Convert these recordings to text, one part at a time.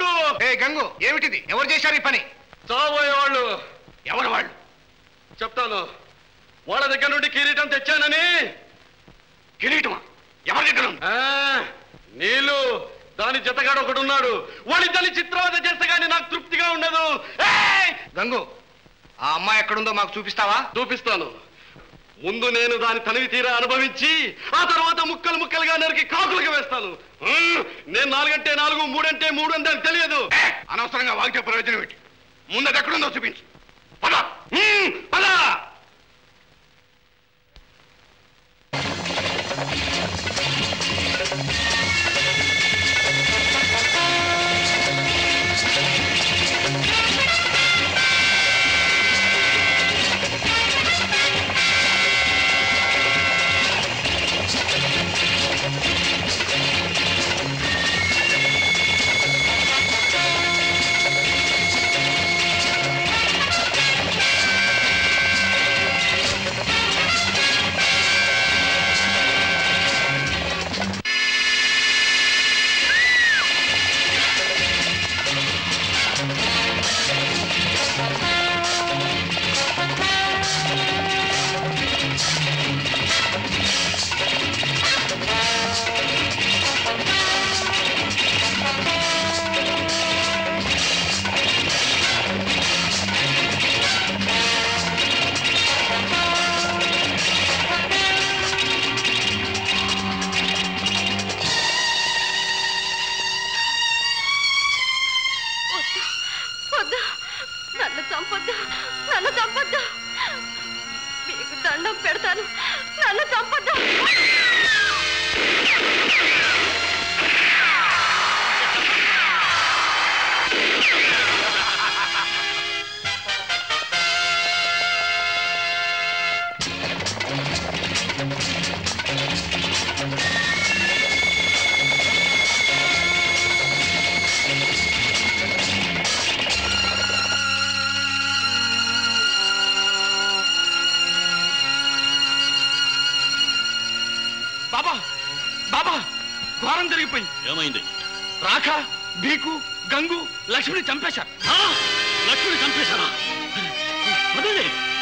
గంగు! ఏ గంగు, ఏమిటిది? ఎవరు చేశారు ఈ పని? చావోయేవాళ్ళు. ఎవరు వాళ్ళు? చెప్తాను. వాళ్ళ దగ్గర నుండి కిరీటం తెచ్చానని. కిరీటమా? ఎవరి దగ్గర ఉంది? నీళ్ళు దాని జతగాడు ఒకడున్నాడు. వాళ్ళిద్దరిని చిత్రవద చేస్తే గానీ నాకు తృప్తిగా ఉండదు. గంగు, ఆ అమ్మాయి ఎక్కడుందో మాకు చూపిస్తావా? చూపిస్తాను. ముందు నేను దాని తనివి తీరా అనుభవించి ఆ తర్వాత ముక్కలు ముక్కలుగా నరికి కాకులుగా వేస్తాను. నేను 4 అంటే 4, 3 అంటే 3 అని దానికి తెలియదు. అనవసరంగా వాగితే ప్రయోజనం ఏంటి? ముందు అది ఎక్కడుందో చూపించు. పద పద. ఏమైంది? రాఖ, బీకు, గంగు లక్ష్మిని చంపేశారు. లక్ష్మిని చంపేశారా? అదే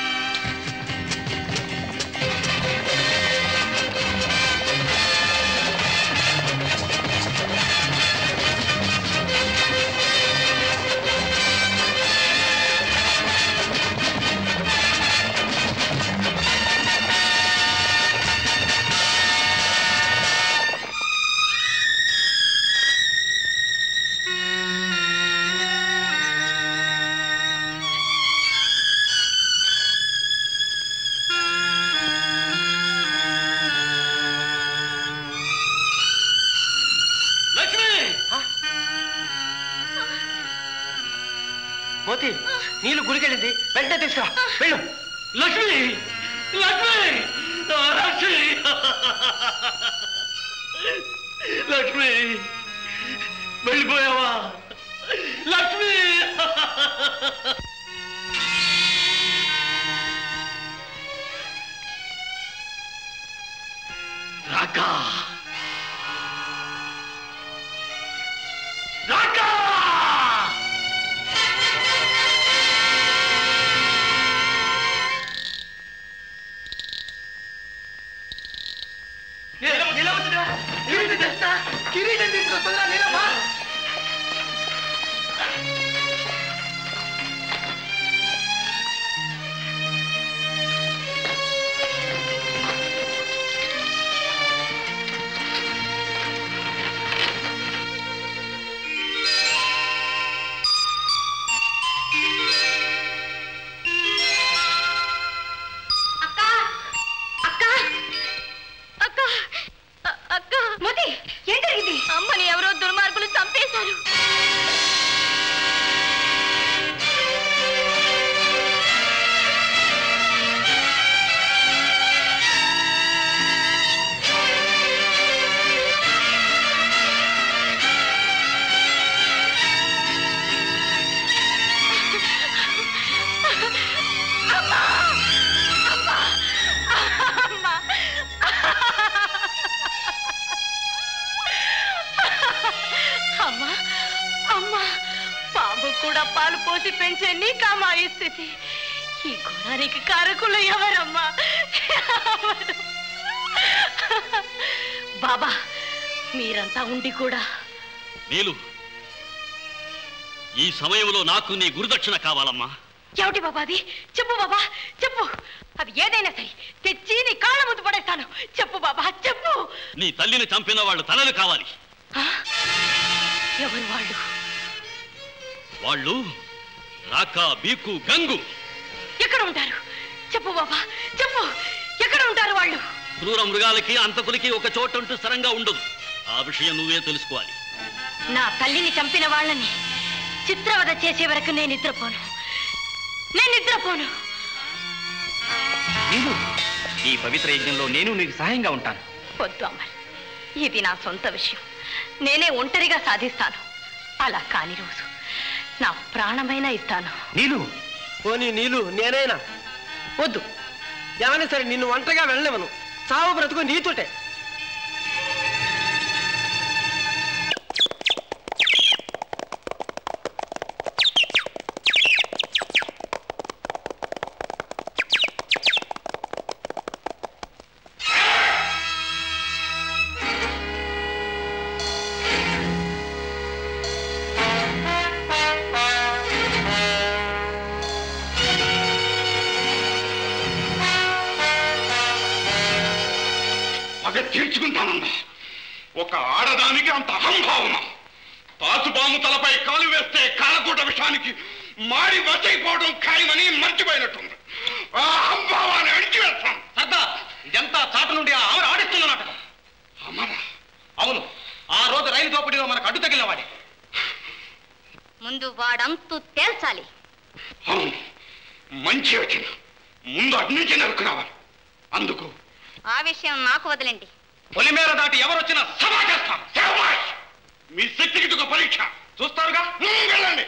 నీళ్ళు గురికెళ్ళింది, వెంటనే తీసుకురా. వెళ్ళు. లక్ష్మి, లక్ష్మి, లక్ష్మి, లక్ష్మి, వెళ్ళిపోయావా? లక్ష్మి, రాకా, రాకా. కిరీటం తీసుకొస్తుందా? నీలమ్మా, కూడా పాలు పోసి పెంచే నీకమ్మా ఈ స్థితి. ఈ ఘోరానికి కారకులు ఎవరమ్మా? బాబా, మీరంతా ఉండి కూడా. నీలు, ఈ సమయంలో నాకు నీ గురుదక్షిణ కావాలమ్మా. ఏమిటి బాబా అది? చెప్పు బాబా, చెప్పు. అది ఏదైనా సరే తెచ్చి నీ కాళ్ళ ముందు పడేస్తాను. చెప్పు బాబా, చెప్పు. నీ తల్లిని చంపిన వాళ్ళు తలలు కావాలి. ఎవరు వాళ్ళు? వాళ్ళు రాకా, బీకు, గంగు. ఎక్కడ ఉంటారు? చెప్పు బాబా, చెప్పు. ఎక్కడ ఉంటారు వాళ్ళు? క్రూర మృగాలకి అంతకులకి ఒక చోటుంటూ స్థిరంగా ఉండదు. ఆ విషయం నువ్వే తెలుసుకోవాలి. నా తల్లిని చంపిన వాళ్ళని చిత్రవద చేసే వరకు నేను నిద్రపోను. ఈ పవిత్ర యజ్ఞంలో నేను నీకు సహాయంగా ఉంటాను. వద్దు అమర్, ఇది నా సొంత విషయం. నేనే ఒంటరిగా సాధిస్తాను. అలా కాని రోజు నా ప్రాణమైనా ఇస్తాను. నీలు, పోనీ నీలు నేనైనా వద్దు. ఏమైనా సరే నిన్ను ఒంటరిగా వెళ్ళలేమను. చావు బ్రతుకు నీతోటే. తీర్చుకుంటానన్నా. ఒక ఆడదానికి అంత అహంభావన. తాచుపాము తలపై కాలు వేస్తే కాలకూట విషయానికి మాడి వసైపోవడం ఖాయమని మర్చిపోయినట్టుంది. ఆ అహంభావాన్ని అణిచివేస్తాం. సర్దార్, ఇదంతా చాటు నుండి అమర ఆడిస్తున్న నాటకం. అమర? అవును, ఆ రోజు రైలు దోపిడీలో మనకు అడ్డు తగిలిన వాడే. ముందు వాడంతు తేల్చాలి. అవును, మంచి వచ్చిన ముందు అటు నుంచి నరుకు రావాలి. అందుకు ఆ విషయం నాకు వదిలేండి. పొలిమేర దాటి ఎవరొచ్చినా సభా చేస్తాం. మీ శక్తికి ఒక పరీక్ష చూస్తారుగా. వెళ్ళండి.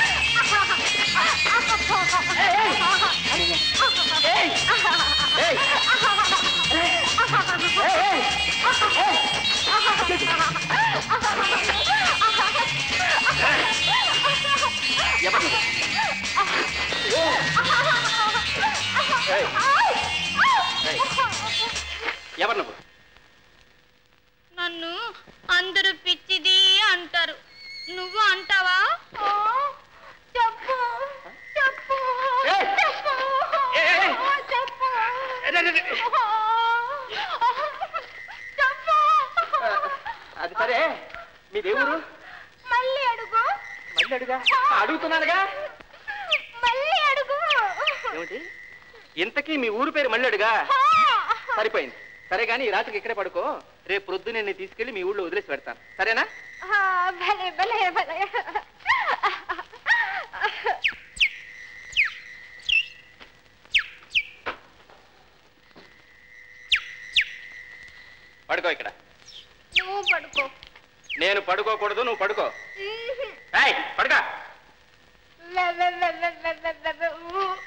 Hey! ఎవరు నువ్వు? నన్ను అందరూ పిచ్చిది అంటారు, నువ్వు అంటావా? చెప్పు చెప్పు అది సరే, మీ దేవుడు మళ్ళీ అడుగు. మళ్ళీ అడుగా? అడుగుతున్నానుగా. మళ్ళీ అడుగు. ఏమిటి ఇంతకీ మీ ఊరు పేరు మళ్ళీ అడుగా? సరిపోయింది. సరే గాని ఈ రాత్రికి ఇక్కడే పడుకో, రేపు ప్రొద్దు నేను తీసుకెళ్లి మీ ఊళ్ళో వదిలేసి పెడతాను, సరేనా? భలే భలే భలే. పడుకో ఇక్కడ. నువ్వు పడుకో. నేను పడుకోకూడదు, నువ్వు పడుకో. పడుకో.